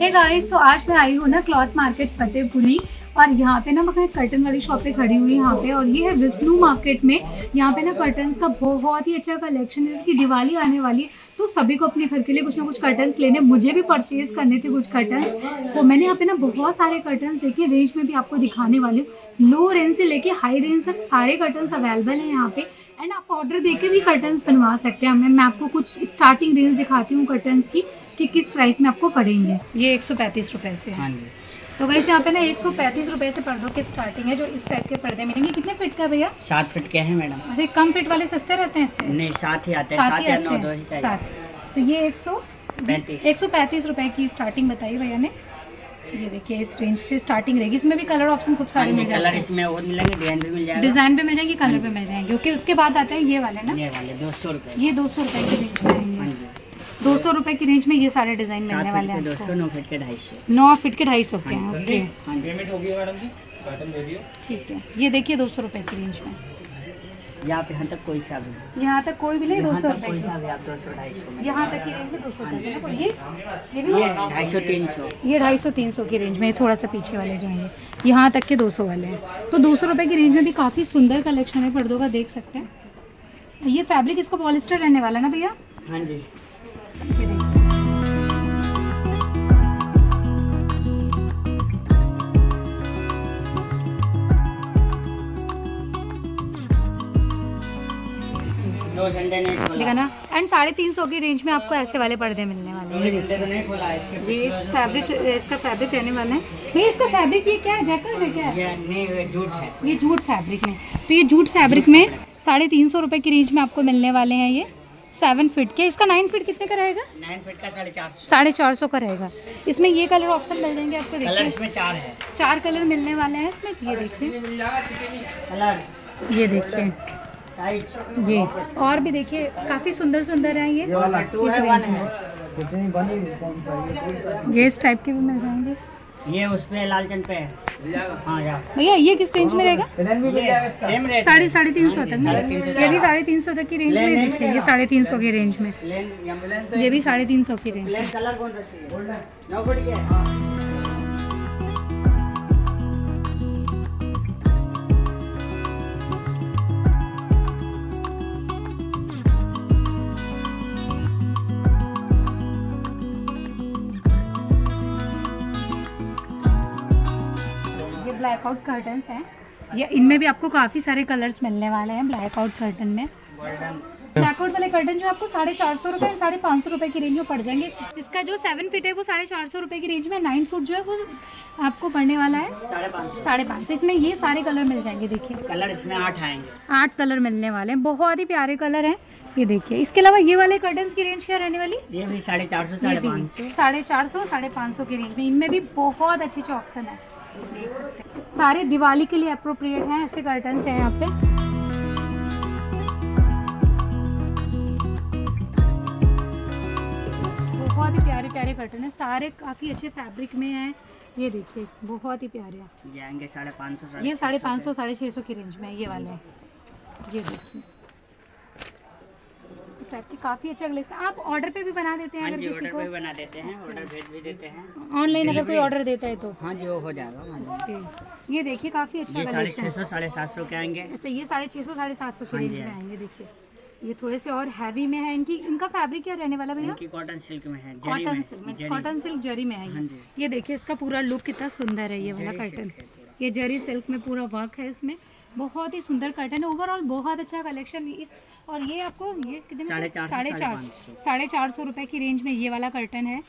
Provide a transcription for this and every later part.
Hey guys, तो आज मैं आई हूँ ना क्लॉथ मार्केट फतेहपुरी और यहाँ पे ना मैं कर्टन वाली शॉप पे खड़ी हुई यहाँ पे। और ये है विष्णु मार्केट में। यहाँ पे ना कर्टन्स का बहुत ही अच्छा कलेक्शन है कि दिवाली आने वाली है तो सभी को अपने घर के लिए कुछ ना कुछ कर्टन्स लेने, मुझे भी परचेज करने थे कुछ कर्टन्स। तो मैंने यहाँ पे ना बहुत सारे कर्टन्स देखे, रेंज में भी आपको दिखाने वाली हूँ। लो रेंज से लेके हाई रेंज तक सारे कर्टन्स अवेलेबल हैं यहाँ पे। एंड आप ऑर्डर देके भी कर्टन्स बनवा सकते हैं। मैं आपको कुछ स्टार्टिंग रेंज दिखाती हूँ कर्टन्स की कि किस प्राइस में आपको पड़ेंगे। ये 135 रुपए से है। तो गाइस यहाँ पे ना 135 रुपए से पर्दों की स्टार्टिंग है। जो इस टाइप के पर्दे मिलेंगे। कितने फीट का भैया? 7 फीट के हैं मैडम। अच्छा, कम फीट वाले सस्ते रहते हैं इससे? नहीं, 7 ही आते हैं, 7 या 9 दो ही साइज। 7। तो ये 135 रुपए की स्टार्टिंग बताई भैया ने। ये देखिए इस रेंज से स्टार्टिंग रहेगी। इसमें भी कलर ऑप्शन खूब सारे मिल जाएंगे। कलर इसमें और मिलेंगे, डिजाइन भी मिल जाएगा। डिजाइन भी मिल जाएंगे, कलर भी मिल जाएंगे। ओके, उसके बाद आते हैं ये वाले ना, ये वाले 200 रुपए। ये 200 रुपए की रेंज में आएंगे। 200 रुपए की रेंज में ये सारे डिजाइन मिलने वाले हैं। 200, 9 फीट के 250। 9 फीट के 250 के हैं। ओके, पेमेंट हो गया मैडम जी, पैटर्न दे दियो। ठीक है। ये देखिए 200 रुपए की रेंज में। यहाँ पे यहाँ तक कोई सा भी, यहाँ तक कोई भी ले 200 रुपए कोई की। सा भी आप 200, 250 यहाँ तक की रेंज में 200 तक है ना। ये भी 250, 300। ये 250, 300 की रेंज में। थोड़ा सा पीछे वाले जो हैं यहाँ तक के 200 वाले हैं। तो 200 रुपए की रेंज में भी काफी सुंदर कलेक्शन है पर्दों का, देख सकते हैं। ये फैब्रिक इसका पॉलिस्टर रहने वाला ना भैया? हाँ जी। देखा ना। एंड 350 की रेंज में आपको ऐसे वाले पर्दे मिलने वाले हैं। ये फैब्रिक, इसका फैब्रिक रहने वाला है। नहीं, इसका फैब्रिक ये क्या है? जैकेट है क्या? ये जूट है। ये जूट फैब्रिक में। तो ये जूट फैब्रिक में 350 रुपए की रेंज में आपको मिलने वाले हैं। ये 7 फीट के। इसका 9 फीट कितने का रहेगा? 9 फीट का 450। 450 का रहेगा। इसमें ये कलर ऑप्शन मिल जाएंगे आपको। कलर देखिए इसमें 4 है। 4 कलर मिलने वाले हैं इसमें। ये देखिए, कलर ये देखिए जी। और भी देखिए काफी सुंदर सुंदर है ये। इस रेंज में ये इस टाइप के भी मिल जाएंगे। ये उस पे लालचंद पे है। हाँ भैया, ये किस रेंज में रहेगा? 350 तक ना? ये भी 350 तक की रेंज में। देखिए ये 350 की रेंज में। ये भी 350 की रेंज में। कलर कौन सा? 9 फीट के। ब्लैक आउट कर्टन्स हैं। ये इनमें भी आपको काफी सारे कलर्स मिलने वाले हैं ब्लैक आउट कर्टन में। ब्लैक आउट वाले कर्टन जो आपको 450 रुपए, 550 रुपए की रेंज में पड़ जाएंगे। इसका जो 7 फीट है वो 450 रुपए की रेंज में। 9 फुट जो है वो आपको पड़ने वाला है 550। इसमें ये सारे कलर मिल जाएंगे। देखिए कलर इसमें 8 आएंगे। 8 कलर मिलने वाले हैं। बहुत ही प्यारे कलर हैं ये देखिए। इसके अलावा ये वाले कर्टन्स की रेंज क्या रहने वाली? ये भी 450, 550। 450, 550 की रेंज में। इनमें भी बहुत अच्छे ऑप्शन है, देख सकते हैं। सारे दिवाली के लिए अप्रोप्रिएट हैं ऐसे कर्टन्स हैं यहाँ पे। बहुत ही प्यारे प्यारे कर्टन है, सारे काफी अच्छे फैब्रिक में हैं। ये देखिए बहुत ही प्यारे हैं। ये आएंगे 550। ये 550, 650 की रेंज में ये वाले हैं। ये देखिए इस टाइप की काफी अच्छा कलेक्शन। आप ऑर्डर पे भी बना देते हैं? अगर किसी को बना देते हैं, ऑर्डर भेज भी देते हैं ऑनलाइन। अगर कोई ऑर्डर देता है तो हाँ जी, वो हो जाएगा। ये देखिए काफी अच्छा कलेक्शन। 650, 750 के आएंगे। अच्छा, ये 650, 750 की रेंज में आएंगे। देखिए ये थोड़े से और हैवी में है। इनका फैब्रिक क्या रहने वाला भैया? कॉटन सिल्क में है। कॉटन सिल्क जरी में है ये देखिए इसका पूरा लुक कितना सुंदर है। ये वाला कर्टन, ये जरी सिल्क में पूरा वर्क है इसमें। बहुत ही सुंदर कर्टन है। ओवरऑल बहुत अच्छा कलेक्शन। इस और ये आपको ये कितने? 450 रुपए की रेंज में ये वाला कर्टन है।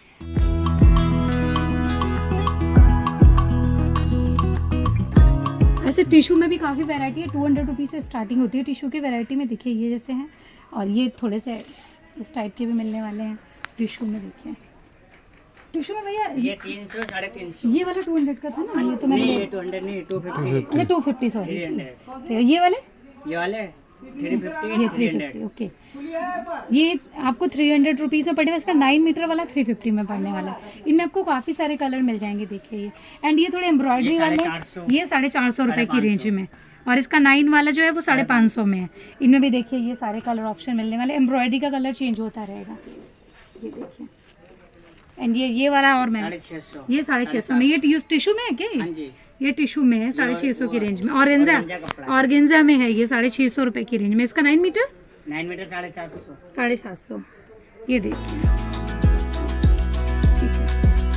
ऐसे टिश्यू में भी काफ़ी वैरायटी है। 200 रुपीज़ से स्टार्टिंग होती है टिश्यू की वैरायटी में। देखिए ये जैसे हैं, और ये थोड़े से इस टाइप के भी मिलने वाले हैं टिश्यू में। देखिए टिश्यू में भैया ये 300, 350। ये वाला 200 का था ना? ये तो मैंने 200 नहीं, 250। ये 250 सॉरी। ये वाले 350। ये 350 ओके। ये आपको 300 रुपीज़ में पड़ेगा। इसका 9 मीटर वाला 350 में पड़ने वाला है। इनमें आपको काफ़ी सारे कलर मिल जाएंगे। देखिए ये एंड ये थोड़े एम्ब्रॉयडरी वाले, ये 450 रुपए की रेंज में। और इसका 9 वाला जो है वो 550 में है। इनमें भी देखिए ये सारे कलर ऑप्शन मिलने वाले। एम्ब्रॉयडरी का कलर चेंज होता रहेगा। ये देखिए एंड ये वाला और महंगा 650। ये 650 में। ये टिश्यू में है क्या हाँ जी, ये टिश्यू में है 650 की रेंज में। ऑर्गेन्जा में है ये 650 रुपए की रेंज में। इसका 9 मीटर 9 मीटर 750। 750। ये देखिए ठीक है।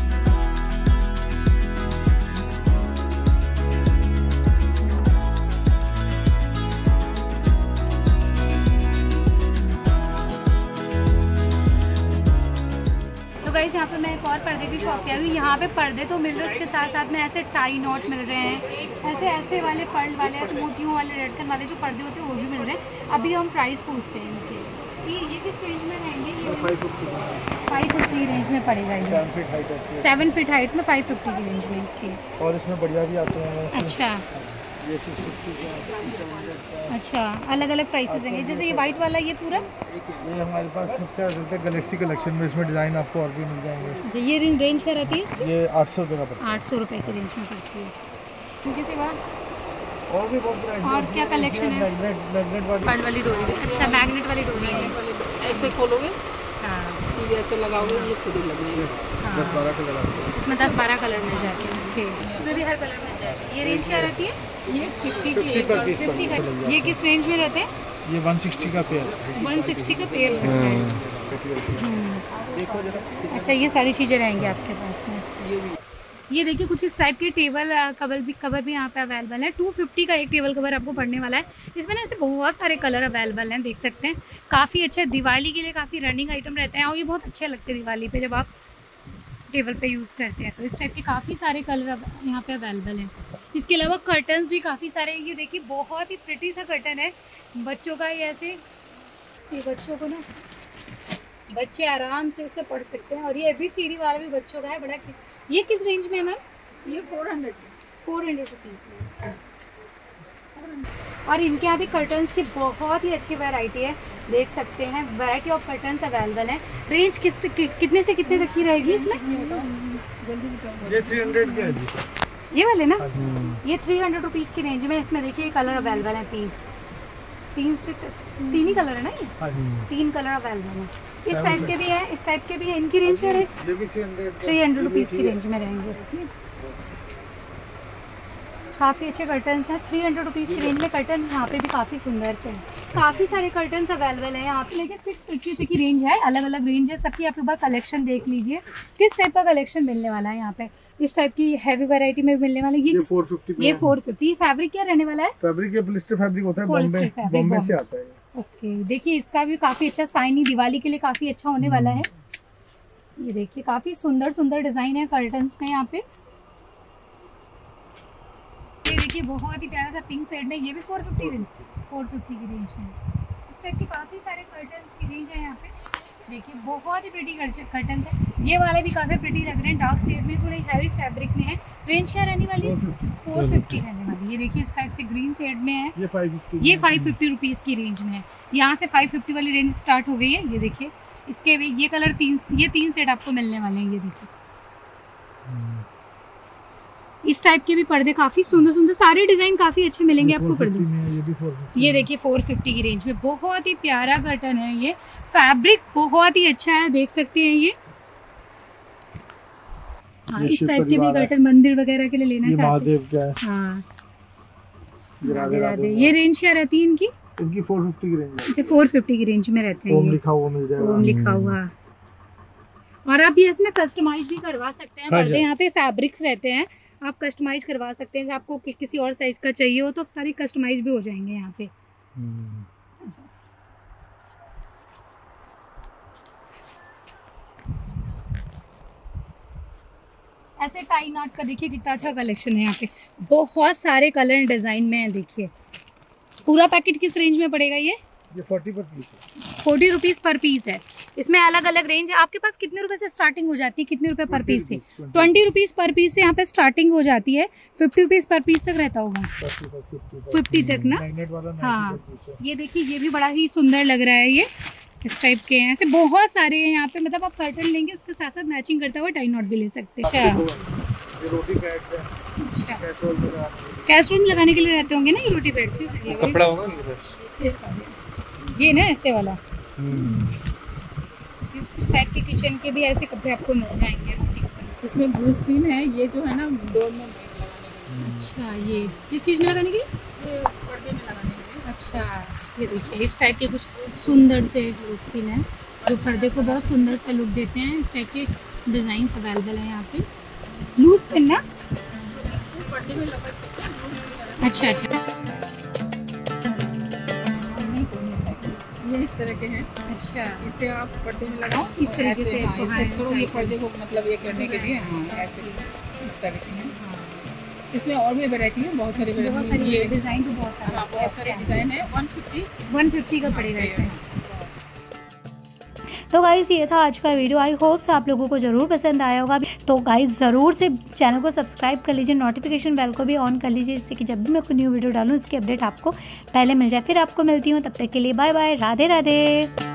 तो गाइस यहाँ पे मैं एक और पर्दे की शॉप पे आई हूँ। यहाँ पे पर्दे तो मिल रहे हैं, उसके साथ साथ में ऐसे टाई नॉट मिल रहे हैं, ऐसे वाले पर्ल वाले, ऐसे मोतियों वाले लटकन वाले जो पर्दे होते हैं वो भी मिल रहे हैं। अभी हम प्राइस पूछते हैं इनके। ये किस रेंज में रहेंगे? ये 550 रेंज में पड़ेगा। ये 7 फीट हाइट में 550 की रेंज में इसकी। और इसमें बढ़िया भी आते हैं। अच्छा ये 650 का, 700 का। अच्छा, अलग अलग प्राइसेस हैं। जैसे ये वाइट वाला ये पूरा ये हमारे पास सबसे ज़्यादा गैलेक्सी कलेक्शन में, इसमें डिज़ाइन आपको और भी मिल जाएंगे। अच्छा, ये रेंज क्या रहती है? ये 800 रुपये का पड़ता है। 800 रुपये की रेंज में पड़ती है। इनके सिवा और भी बहुत और क्या कलेक्शन है? मैग्नेट वाली डोरी। अच्छा, मैग्नेट वाली डोरी है। ऐसे खोलोगे, हाँ, ये ऐसे लगाओगे, ये खुद ही लगेगी। 10-12 कलर आते हैं इसमें 10-12 कलर मिल जाते हैं। ओके, इसमें भी हर कलर मिल जाता है। ये रेंज क्या रहती है? ये 50 की 50 पर पीस 50 का। ये किस रेंज में रहते हैं? ये 160 का पेयर। 160 का पेयर रहता है। अच्छा, ये सारी चीज़ें रहेंगी आपके पास में। ये देखिए कुछ इस टाइप के टेबल कवर भी यहाँ पे अवेलेबल है। 250 का एक टेबल कवर आपको पड़ने वाला है। इसमें ना ऐसे बहुत सारे कलर अवेलेबल हैं, देख सकते हैं। काफ़ी अच्छा, दिवाली के लिए काफ़ी रनिंग आइटम रहते हैं और ये बहुत अच्छे लगते हैं दिवाली पे जब आप टेबल पे यूज़ करते हैं। तो इस टाइप के काफ़ी सारे कलर यहाँ पे अवेलेबल हैं। इसके अलावा कर्टन्स भी काफ़ी सारे हैं। ये देखिए बहुत ही प्रिटी सा कर्टन है बच्चों का। ये ऐसे, ये बच्चों को ना, बच्चे आराम से इससे पढ़ सकते हैं। और ये ABCD वाला भी बच्चों का है, बड़ा। ये किस रेंज में है मैम? ये 400 रुपीज़ में। और इनके यहाँ भी कर्टन्स की बहुत ही अच्छी वैरायटी है, देख सकते हैं। वैरायटी ऑफ कर्टन्स अवेलेबल है। रेंज कितने से कितने तक की रहेगी इसमें? ये 300 के है जी। ये वाले ना, ये 300 रुपीज़ की रेंज में। इसमें देखिए कलर अवेलेबल है, तीन ही कलर है ना, ये 3 कलर अवेलेबल है। इस टाइप के भी है, इस टाइप के भी है। इनकी रेंज क्या है? 300 रुपीज़ की रेंज में रहेंगे। काफ़ी अच्छे कर्टन्स हैं 300 रुपीज़ की रेंज में। कर्टन यहाँ पे भी काफ़ी सुंदर से हैं। काफ़ी सारे कर्टन्स अवेलेबल हैं यहाँ पे। लेकिन 650 की रेंज है, अलग अलग रेंज है सबकी। आप एक बार कलेक्शन देख लीजिए किस टाइप का कलेक्शन मिलने वाला है यहाँ पे। इस टाइप की हैवी वैरायटी में मिलने वाला है। ये 450 ये 450। फैब्रिक क्या रहने वाला है? फैब्रिक ये पॉलिस्टर फैब्रिक होता है, बॉम्बे से आता है। ओके, देखिए इसका भी काफ़ी अच्छा शाइनिंग, दिवाली के लिए काफ़ी अच्छा होने वाला है। ये देखिए काफ़ी सुंदर सुंदर डिज़ाइन है कर्टन्स में यहाँ पे। ये देखिए बहुत ही प्यारा सा पिंक शेड में, ये भी 450 की रेंज में। इस टाइप के काफ़ी सारे कर्टन्स की रेंज है यहाँ पे। देखिए बहुत ही प्रिटी कर्टन्स है। ये वाले भी काफ़ी प्रिटी लग रहे हैं, डार्क शेड में, थोड़े हैवी फैब्रिक में है। रेंज क्या रहने वाली है? 450 रहने वाली है। ये देखिए इस टाइप से ग्रीन शेड में है। ये 550 रुपीज़ की रेंज में है। यहाँ से 550 वाली रेंज स्टार्ट हो गई है। ये देखिए इसके भी ये कलर ये 3 सेट आपको मिलने वाले हैं। ये देखिए इस टाइप के भी पर्दे काफ़ी सुंदर सुंदर, सारे डिज़ाइन काफ़ी अच्छे मिलेंगे आपको पर्दे। ये देखिए 450 की रेंज में बहुत ही प्यारा कर्टन है। ये फैब्रिक बहुत ही अच्छा है, देख सकते हैं ये। हाँ, इस टाइप के भी कर्टन मंदिर वगैरह के लिए लेना चाहते हैं। हाँ, ये रेंज क्या रहती है इनकी? 450 की रेंज है। अच्छा, 450 की रेंज में रहते हैं। ओम लिखा हुआ मिल जाएगा। ओम लिखा हुआ। और आप ये ना कस्टमाइज भी करवा सकते हैं पर्दे। यहाँ पे फैब्रिक्स रहते हैं, आप कस्टमाइज करवा सकते हैं। आपको किसी और साइज का चाहिए हो तो सारी कस्टमाइज भी हो जाएंगे यहाँ पे। ऐसे टाई नॉट का देखिए कितना अच्छा कलेक्शन है यहाँ पे। बहुत सारे कलर डिजाइन में है। देखिए पूरा पैकेट किस रेंज में पड़ेगा? ये 40 पर पीस है। 40 रुपीज़ पर पीस है। इसमें अलग अलग रेंज है। आपके पास कितने रुपए से स्टार्टिंग हो जाती है? कितने रुपए पर पीस से? 20 रुपीज़ पर पीस से यहाँ पे स्टार्टिंग हो जाती है। 50 रुपीज़ पर पीस तक रहता होगा, 50 तक ना। हाँ, ये देखिए ये भी बड़ा ही सुंदर लग रहा है। ये इस टाइप के हैं, ऐसे बहुत सारे हैं यहाँ पे। मतलब आप कर्टन लेंगे उसके साथ साथ मैचिंग करता हुआ टाई नॉट भी ले सकते हैं। कैसरोल में लगाने के लिए रहते होंगे ना ये रोटी पैड्स। कपड़ा होगा ये ना ऐसे वाला, इस टाइप के किचन के भी ऐसे कपड़े आपको मिल जाएंगे। इसमें ब्लू स्पिन है, ये जो है ना डोर में अच्छा, ये किस चीज़ में लगाने की? ये पर्दे में लगाने के लिए। अच्छा, ये देखिए इस टाइप के कुछ सुंदर से स्पिन है जो पर्दे को बहुत सुंदर सा लुक देते हैं। इस टाइप के डिज़ाइन अवेलेबल हैं यहाँ पे। ब्लू स्पिन ना? पर्दे में लगा सकते हैं। अच्छा अच्छा, ये इस तरह के हैं। अच्छा, इसे आप पर्दे में लगाओ इस तरीके से हाँ, इसको इसे हाँ, थोड़ा ये पर्दे को मतलब ये करने के लिए हाँ ऐसे इस तरह के हैं। इसमें और भी वैरायटी है, बहुत सारी बहुत वैरायटी सारी ये डिज़ाइन तो बहुत सारे हाँ, बहुत सारे डिज़ाइन है। 150 का पड़ेगा इसमें। तो गाइज़ ये था आज का वीडियो। आई होप आप लोगों को ज़रूर पसंद आया होगा। तो गाइज़ ज़रूर से चैनल को सब्सक्राइब कर लीजिए, नोटिफिकेशन बेल को भी ऑन कर लीजिए, जिससे कि जब भी मैं कोई न्यू वीडियो डालूँ इसकी अपडेट आपको पहले मिल जाए। फिर आपको मिलती हूँ, तब तक के लिए बाय बाय, राधे राधे।